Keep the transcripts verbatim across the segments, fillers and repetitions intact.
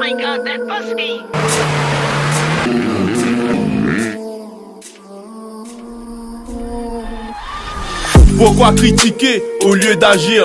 my god, that pussy! Pourquoi critiquer au lieu d'agir?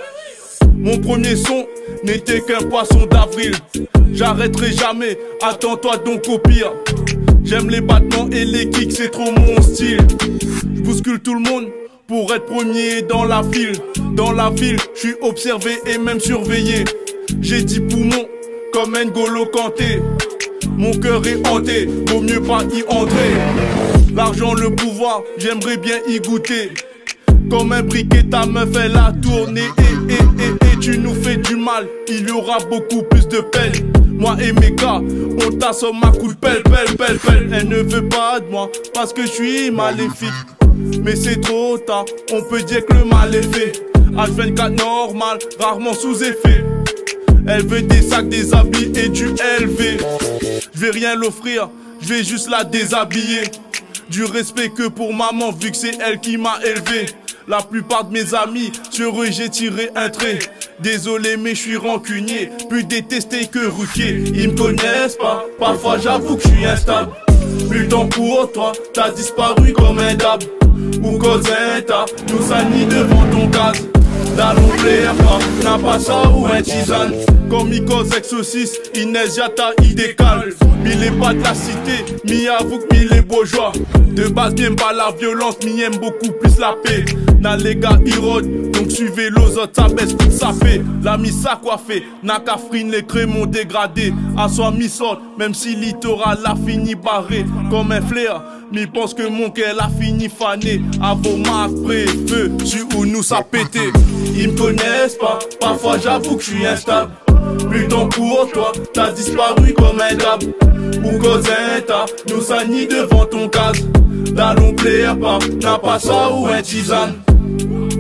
Mon premier son n'était qu'un poisson d'avril. J'arrêterai jamais, attends-toi donc au pire. J'aime les battements et les kicks, c'est trop mon style. Je bouscule tout le monde pour être premier dans la file. Dans la ville, je suis observé et même surveillé. J'ai dix poumons comme N'Golo Kanté. Mon cœur est hanté, vaut mieux pas y entrer. L'argent, le pouvoir, j'aimerais bien y goûter. Comme un briquet, ta meuf elle a tourné. Et, et, et, et tu nous fais du mal, il y aura beaucoup plus de peine. Moi et mes gars, on t'assomme à coups de pelle, pelle, pelle, pelle. Elle ne veut pas de moi parce que je suis maléfique. Mais c'est trop tard, on peut dire que le mal est fait. H vingt-quatre normal, rarement sous effet. Elle veut des sacs, des habits et du L V. Je vais rien l'offrir, je vais juste la déshabiller. Du respect que pour maman vu que c'est elle qui m'a élevé. La plupart de mes amis, sur eux j'ai tiré un trait. Désolé mais je suis rancunier, plus détesté que Ruquier. Ils me connaissent pas, parfois j'avoue que je suis instable. Plus le temps pour toi, t'as disparu comme un dab. Ou Cosetta, nous sanis devant ton gaz. Dans l'onglet pas, n'a pas ça ou un tisane. Comme Icos Exosis, Inès Yata, il décale. Mille est pas de la cité, mi avoue que mille est bourgeois. De base bien pas la violence, mi aime beaucoup plus la paix. N'a les gars irode, donc suivez l'os autres, ça baisse tout ça fait. La mi ça coiffé, n'a qu'à frine les crémons dégradés. À soi mi sort, même si littoral a fini barré. Comme un flair, mi pense que mon cœur a fini fané. À vos marques, feu, sur où nous ça pété. Ils me connaissent pas, parfois j'avoue que je suis instable. Plus temps pour toi, t'as disparu comme un dab. Ou Cosetta, nous sanis devant ton cas. Dans l'onglet pas, n'a pas ça ou un tisane.